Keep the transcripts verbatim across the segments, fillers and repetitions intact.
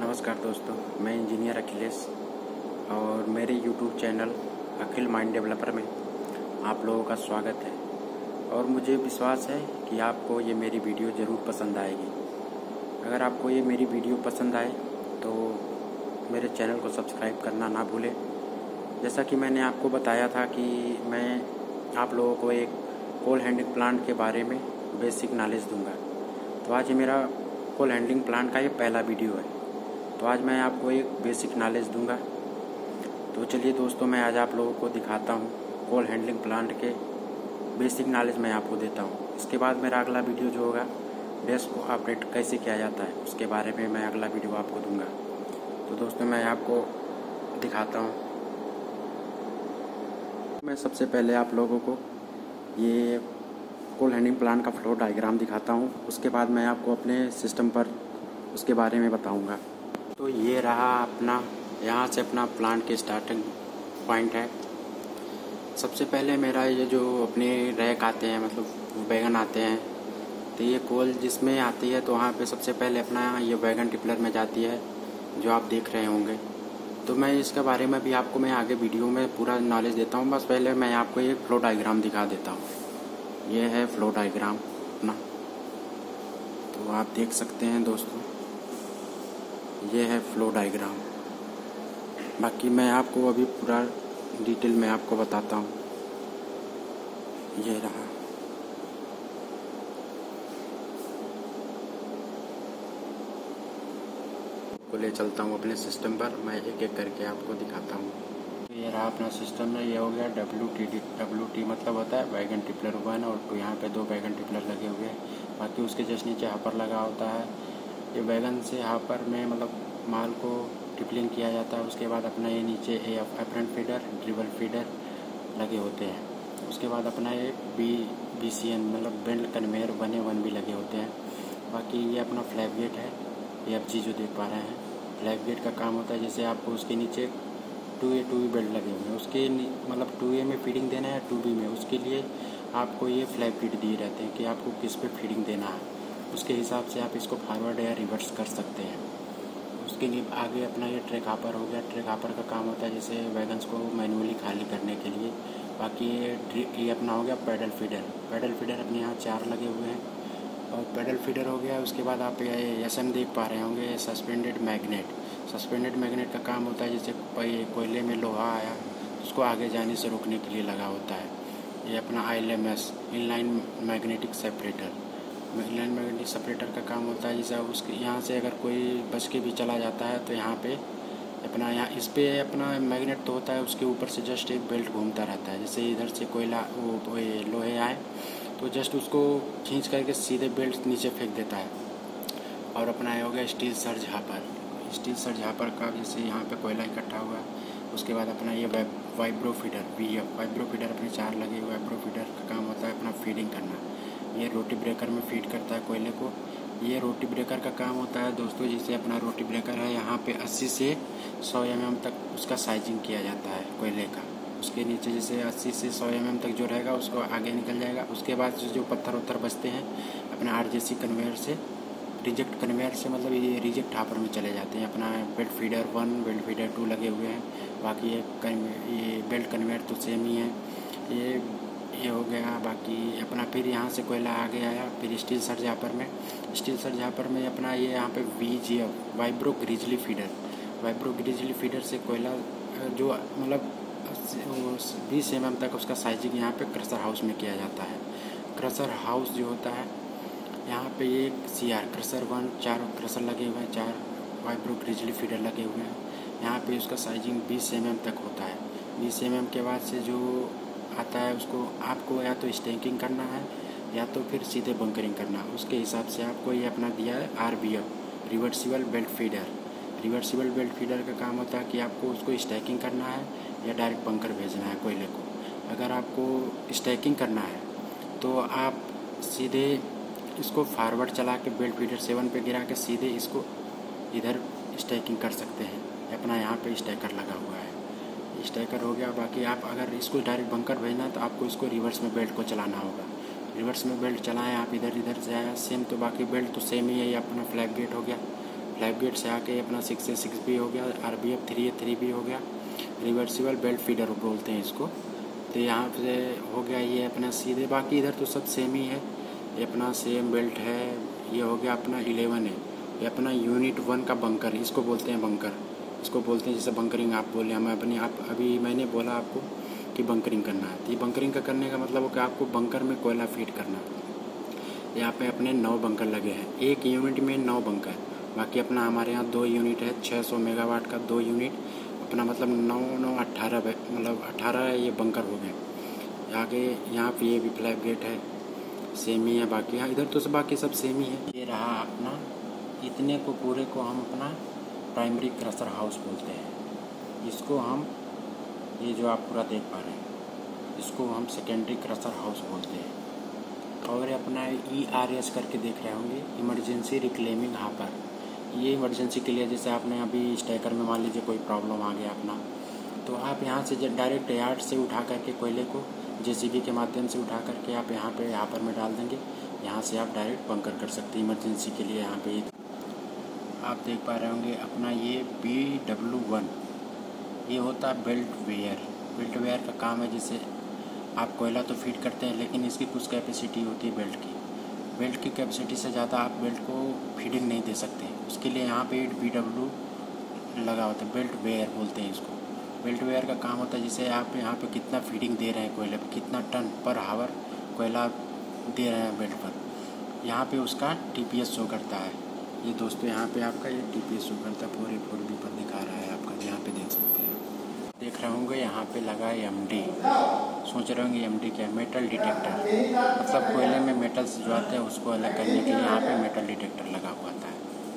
नमस्कार दोस्तों, मैं इंजीनियर अखिलेश और मेरे YouTube channel Akhil mind developer में आप लोगों का स्वागत है। और मुझे विश्वास है कि आपको ये मेरी वीडियो ज़रूर पसंद आएगी। अगर आपको ये मेरी वीडियो पसंद आए तो मेरे चैनल को सब्सक्राइब करना ना भूलें। जैसा कि मैंने आपको बताया था कि मैं आप लोगों को एक कोल हैंडलिंग प्लांट के बारे में बेसिक नॉलेज दूंगा। तो आज मेरा कोल हैंडलिंग प्लांट का ये पहला वीडियो है। तो आज मैं आपको एक बेसिक नॉलेज दूंगा। तो चलिए दोस्तों, मैं आज आप लोगों को दिखाता हूँ कोल हैंडलिंग प्लांट के बेसिक नॉलेज मैं आपको देता हूँ। इसके बाद मेरा अगला वीडियो जो होगा डेस्क को ऑपरेट कैसे किया जाता है उसके बारे में मैं अगला वीडियो आपको दूंगा। तो दोस्तों, मैं आपको दिखाता हूँ। मैं सबसे पहले आप लोगों को ये कोल हैंडलिंग प्लांट का फ्लो डायग्राम दिखाता हूँ। उसके बाद मैं आपको अपने सिस्टम पर उसके बारे में बताऊँगा। तो ये रहा अपना, यहाँ से अपना प्लांट के स्टार्टिंग पॉइंट है। सबसे पहले मेरा ये जो अपने रैक आते हैं, मतलब वैगन आते हैं, तो ये कोल जिसमें आती है तो वहाँ पे सबसे पहले अपना ये वैगन टिपलर में जाती है जो आप देख रहे होंगे। तो मैं इसके बारे में भी आपको मैं आगे वीडियो में पूरा नॉलेज देता हूँ। बस पहले मैं आपको एक फ्लो डायग्राम दिखा देता हूँ। ये है फ्लो डायग्राम अपना, तो आप देख सकते हैं दोस्तों, ये है फ्लो डायग्राम। बाकी मैं आपको अभी पूरा डिटेल में आपको बताता हूँ। ये रहा, को ले चलता हूँ अपने सिस्टम पर। मैं एक एक करके आपको दिखाता हूँ। ये रहा अपना सिस्टम में। ये हो गया W T D W T मतलब होता है वैगन टिपलर वन, और तो यहाँ पे दो वैगन टिपलर लगे हुए हैं। बाकी उसके जस्ट नीचे हापर लगा होता है। ये वैगन से हापर में मतलब माल को टिपलिंग किया जाता है। उसके बाद अपना ये नीचे a apron feeder, dribble feeder लगे होते हैं। उसके बाद अपना ये बी बी सी एन मतलब बेल्ट कन्वेयर बने वन भी लगे होते हैं। बाकी ये अपना फ्लैप गेट है, ये आप जी जो देख पा रहे हैं। फ्लैप गेट का काम होता है जैसे आपको उसके नीचे two A two B belt लगे हुए हैं, उसके मतलब टू ए में फीडिंग देना है टू बी में, उसके लिए आपको ये फ्लैप गेट दिए रहते हैं कि आपको किस पे फीडिंग देना है। उसके हिसाब से आप इसको फॉरवर्ड या रिवर्स कर सकते हैं। उसके लिए आगे अपना ये ट्रैक हापर हो गया। ट्रैक हापर का काम होता है जैसे वैगन्स को मैनुअली खाली करने के लिए। बाकी ये ये अपना हो गया पैडल फीडर। पैडल फीडर अपने यहाँ चार लगे हुए हैं और पैडल फीडर हो गया। उसके बाद आप एस एम देख पा रहे होंगे, सस्पेंडेड मैग्नेट। सस्पेंडेड मैग्नेट का काम होता है जैसे कोयले में लोहा आया उसको आगे जाने से रोकने के लिए लगा होता है। ये अपना I M S inline magnetic separator. Inline magnetic separator का काम होता है जैसे उसके यहाँ से अगर कोई बच के भी चला जाता है तो यहाँ पे अपना यहाँ इस पे अपना मैग्नेट तो होता है, उसके ऊपर से जस्ट एक बेल्ट घूमता रहता है। जैसे इधर से कोयला वो लोहे आए तो जस्ट उसको खींच करके सीधे बेल्ट नीचे फेंक देता है। और अपना ये हो गया steel surge hopper. Steel surge hopper का जैसे यहाँ पे कोयला इकट्ठा हुआ। उसके बाद अपना ये vibro feeder V F vibro feeder अपने चार लगे हुए। वाइब्रो फीडर का काम होता है अपना फीडिंग करना। ये रोटी ब्रेकर में फीड करता है कोयले को। ये रोटी ब्रेकर का काम होता है दोस्तों, जैसे अपना रोटी ब्रेकर है यहाँ पे अस्सी से सौ एम एम तक उसका साइजिंग किया जाता है कोयले का। उसके नीचे जैसे अस्सी से सौ एम एम तक जो रहेगा उसको आगे निकल जाएगा। उसके बाद जो पत्थर उत्थर बचते हैं अपना आर जे सी कन्वेयर से, रिजेक्ट कन्वेयर से मतलब ये रिजेक्ट हापर में चले जाते हैं। अपना belt feeder one, belt feeder two लगे हुए हैं। बाकी ये ये बेल्ट कन्वेयर तो सेम ही है। ये ये हो गया। बाकी अपना फिर यहाँ से कोयला आगे आया, फिर स्टील सर्ज हापर में। स्टील सर्ज हापर में अपना ये यहाँ पे V G F vibro grizzly feeder. Vibro grizzly feeder से कोयला जो मतलब बीस एम एम तक उसका साइजिंग यहाँ पे क्रशर हाउस में किया जाता है। क्रशर हाउस जो होता है यहाँ पे ये सी आर क्रशर वन, चार क्रशर लगे हुए हैं, चार वाइब्रो ग्रिजली फीडर लगे हुए हैं। यहाँ पे उसका साइजिंग बीस एम एम तक होता है। बीस एम एम के बाद से जो आता है उसको आपको या तो स्टैंकिंग करना है या तो फिर सीधे बंकरिंग करना। उसके हिसाब से आपको ये अपना दिया है R B F reversible belt feeder. Reversible belt feeder का काम होता है कि आपको उसको स्टैकिंग करना है या डायरेक्ट बंकर भेजना है कोयले को। अगर आपको स्टैकिंग करना है तो आप सीधे इसको फॉरवर्ड चला के बेल्ट फीडर सेवन पे गिरा के सीधे इसको इधर स्टैकिंग कर सकते हैं। अपना यहाँ पे स्टैकर लगा हुआ है, स्टैकर हो गया। बाकी आप अगर इसको डायरेक्ट बंकर भेजना है तो आपको इसको रिवर्स में बेल्ट को चलाना होगा। रिवर्स में बेल्ट चलाएं आप, इधर इधर से आया सेम। तो बाकी बेल्ट तो सेम ही है। ये अपना फ्लैप गेट हो गया। फ्लैप गेट से आके अपना सिक्स ए सिक्स भी हो गया, R B F three A three भी हो गया, रिवर्सिबल बेल्ट फीडर बोलते हैं इसको। तो यहाँ से हो गया ये अपना सीधे, बाकी इधर तो सब सेम ही है, ये अपना सेम बेल्ट है। ये हो गया अपना इलेवन है, ये अपना यूनिट वन का बंकर, इसको बोलते हैं बंकर, इसको बोलते हैं जैसे बंकरिंग आप बोले, हम अपनी आप अभी मैंने बोला आपको कि बंकरिंग करना है। तो ये बंकरिंग का करने का मतलब हो कि आपको बंकर में कोयला फीड करना है। यहाँ पे अपने नौ बंकर लगे हैं, एक यूनिट में नौ बंकर, बाकी अपना हमारे यहाँ दो यूनिट है, छः सौ मेगावाट का दो यूनिट अपना, मतलब नौ नौ अट्ठारह मतलब अट्ठारह ये बंकर हो गए। आगे यहाँ पे ये भी फ्लैप गेट है, सेम ही है। बाकी हाँ इधर तो सब बाकी सब सेम ही है। ये रहा अपना, इतने को पूरे को हम अपना प्राइमरी क्रशर हाउस बोलते हैं। इसको हम, ये जो आप पूरा देख पा रहे हैं, इसको हम सेकेंडरी क्रशर हाउस बोलते हैं। और अपना ई आर एस करके देख रहे होंगे, इमरजेंसी रिक्लेमिंग हापर। ये इमरजेंसी के लिए, जैसे आपने अभी स्टैकर में मान लीजिए कोई प्रॉब्लम आ गया अपना, तो आप यहाँ से डायरेक्ट यार्ड से उठा करके कोयले को जेसीबी के माध्यम से उठा करके आप यहाँ पे हापर में डाल देंगे। यहाँ से आप डायरेक्ट बंकर कर सकते हैं इमरजेंसी के लिए। यहाँ पे आप देख पा रहे होंगे अपना ये बी डब्ल्यू वन, ये होता है बेल्ट वेयर। बेल्ट वेयर का काम है, जैसे आप कोयला तो फीड करते हैं, लेकिन इसकी कुछ कैपेसिटी होती है बेल्ट की। बेल्ट की कैपेसिटी से ज़्यादा आप बेल्ट को फीडिंग नहीं दे सकते, उसके लिए यहाँ पे बी डब्ल्यू लगा होता है, बेल्ट वेयर बोलते हैं इसको। बेल्ट वेयर का काम होता है, जैसे आप यहाँ पे कितना फीडिंग दे रहे हैं कोयले पे, कितना टन पर हावर कोयला दे रहे हैं बेल्ट पर, यहाँ पे उसका टीपीएस शो करता है। ये दोस्तों यहाँ पे आपका ये टीपीएस शो करता है, पूरे फोर बी पर दिखा रहा है आपका, यहाँ पे देख सकते हैं। देख रहे होंगे यहाँ पे लगा है एमडी, सोच रहे होंगे एमडी क्या है, मेटल डिटेक्टर। मतलब कोयले में मेटल्स जो आते हैं उसको अलग करने के लिए यहाँ पे मेटल डिटेक्टर लगा हुआ था।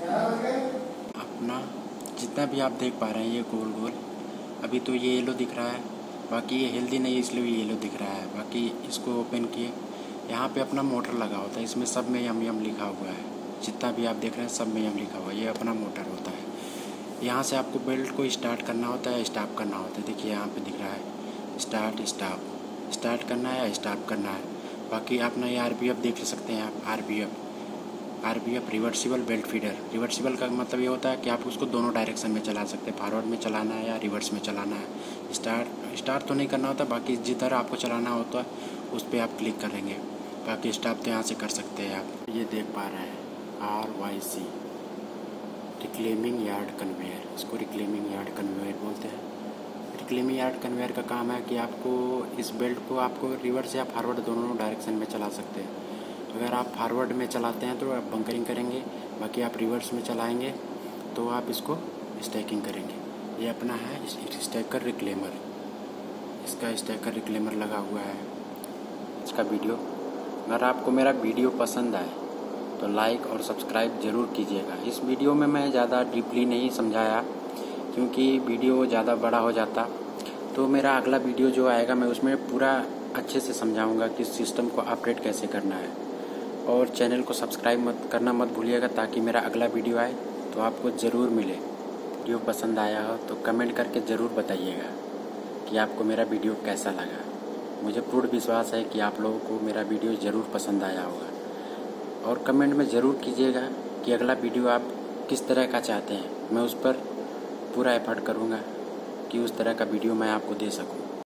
अपना जितना भी आप देख पा रहे हैं ये गोल गोल, अभी तो ये येलो दिख रहा है, बाकी ये हेल्दी नहीं है इसलिए येलो दिख रहा है। बाकी इसको ओपन किए, यहाँ पे अपना मोटर लगा होता है, इसमें सब में यम यम लिखा हुआ है, जितना भी आप देख रहे हैं सब में यम लिखा हुआ है, ये अपना मोटर होता है। यहाँ से आपको बेल्ट को स्टार्ट करना होता है, स्टॉप करना होता है। देखिए यहाँ पे दिख रहा है स्टार्ट स्टॉप, स्टार्ट करना है या स्टॉप करना है। बाकी अपना ये आर बी एफ देख सकते हैं आप, R B F R B F reversible belt feeder. Reversible का मतलब ये होता है कि आप उसको दोनों डायरेक्शन में चला सकते हैं, फॉरवर्ड में चलाना है या रिवर्स में चलाना है। स्टार्ट स्टार्ट तो नहीं करना होता, बाकी जिधर आपको चलाना होता है उस पर आप क्लिक करेंगे। बाकी स्टॉप तो यहाँ से कर सकते हैं आप। ये देख पा रहे हैं R Y C, reclaiming yard conveyor, इसको रिक्लेमिंग यार्ड कन्वेयर बोलते हैं। रिक्लेमिंग यार्ड कन्वेयर का काम है कि आपको इस बेल्ट को आपको रिवर्स या फॉरवर्ड दोनों डायरेक्शन में चला सकते हैं। अगर आप फॉरवर्ड में चलाते हैं तो आप बंकरिंग करेंगे, बाकी आप रिवर्स में चलाएंगे तो आप इसको स्टैकिंग करेंगे। ये अपना है स्टैकर रिक्लेमर, इसका स्टैकर रिक्लेमर लगा हुआ है। इसका वीडियो, अगर आपको मेरा वीडियो पसंद आए तो लाइक और सब्सक्राइब ज़रूर कीजिएगा। इस वीडियो में मैं ज़्यादा डीपली नहीं समझाया क्योंकि वीडियो ज़्यादा बड़ा हो जाता, तो मेरा अगला वीडियो जो आएगा मैं उसमें पूरा अच्छे से समझाऊंगा कि सिस्टम को ऑपरेट कैसे करना है। और चैनल को सब्सक्राइब मत करना मत भूलिएगा, ताकि मेरा अगला वीडियो आए तो आपको ज़रूर मिले। वीडियो पसंद आया हो तो कमेंट करके ज़रूर बताइएगा कि आपको मेरा वीडियो कैसा लगा। मुझे पूर्ण विश्वास है कि आप लोगों को मेरा वीडियो ज़रूर पसंद आया होगा। और कमेंट में ज़रूर कीजिएगा कि अगला वीडियो आप किस तरह का चाहते हैं, मैं उस पर पूरा एफर्ट करूँगा कि उस तरह का वीडियो मैं आपको दे सकूँ।